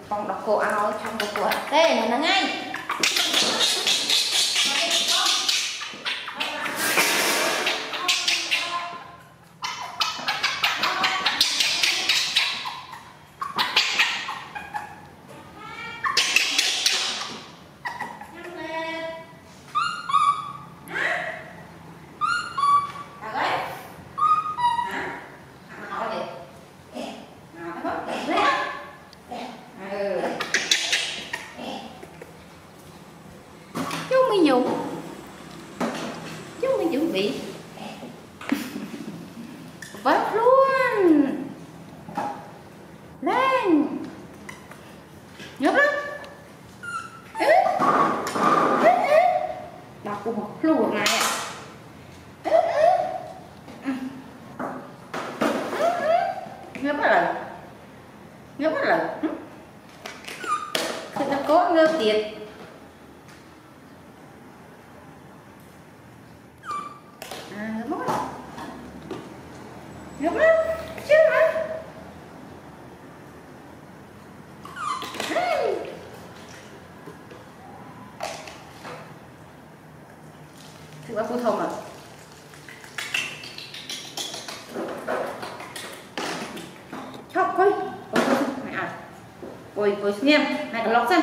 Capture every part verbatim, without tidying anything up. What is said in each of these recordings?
Còn đọc cổ ăn nói trong cổ cổ thế này nó ngay. Mới dùng chú mới chuẩn bị vớt luôn lên nhấp lắm đọc của một luôn này nhấp hết rồi nhấp hết rồi thì nó có ngơ tiệt. À, ngớp á ngớp á chứ hả thử qua phô thông à chọc coi mẹ à ôi ôi nghiêm này có lọc xanh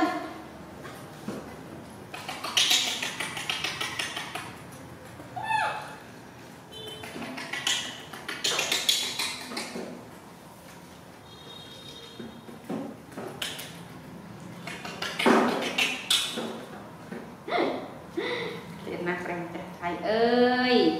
Nak rem thầy ơi.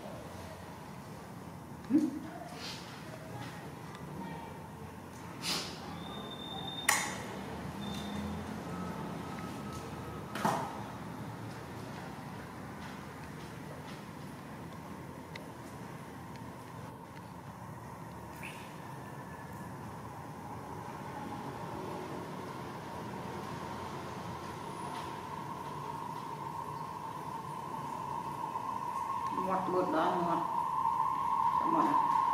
Ngọt bột đó ngọt ngọt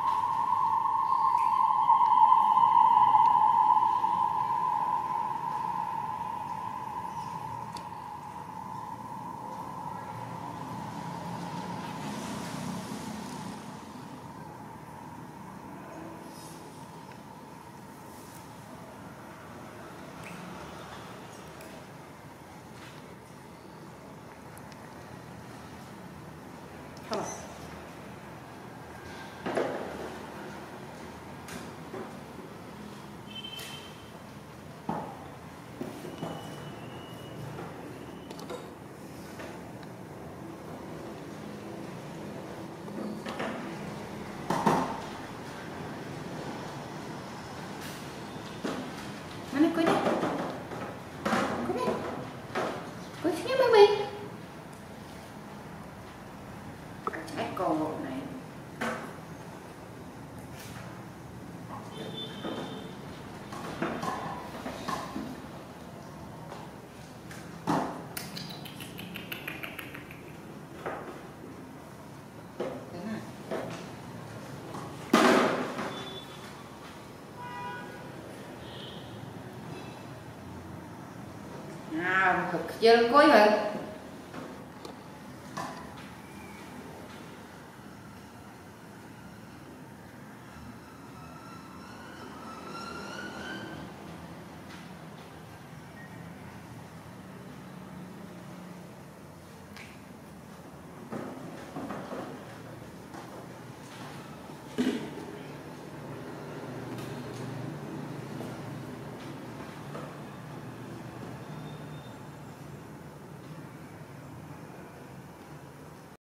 không mana kau ni kau ni kau sini baby cái con một này nào thực chơi coi rồi